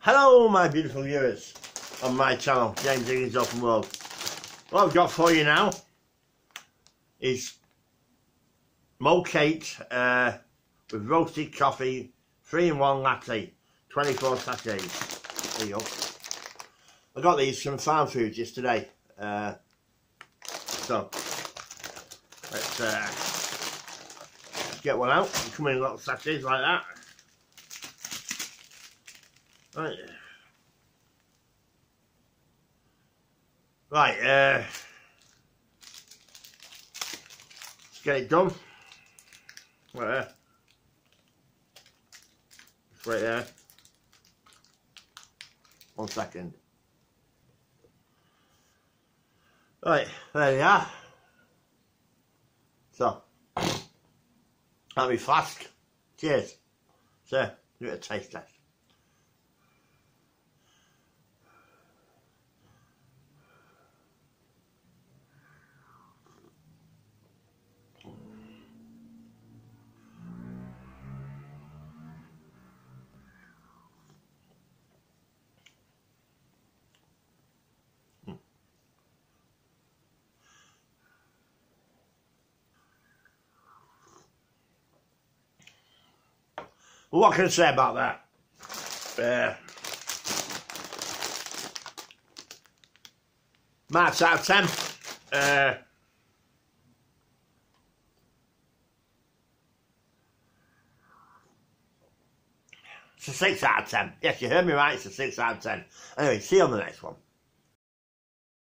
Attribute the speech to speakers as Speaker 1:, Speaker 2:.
Speaker 1: Hello my beautiful viewers on my channel, James Higgins Open World. What I've got for you now is MOKATE with roasted coffee, 3-in-1 latte, 24 sachets. There you go. I got these from Farm Foods yesterday. So let's get one out. They come in little sachets like that. Right. Right, let's get it done. Right there. Just right there. 1 second. Right, there you are. So, that'll be flask. Cheers. So, give it a taste test. Well, what can I say about that? Marks out of 10. It's a 6 out of 10. Yes, you heard me right, it's a 6 out of 10. Anyway, see you on the next one.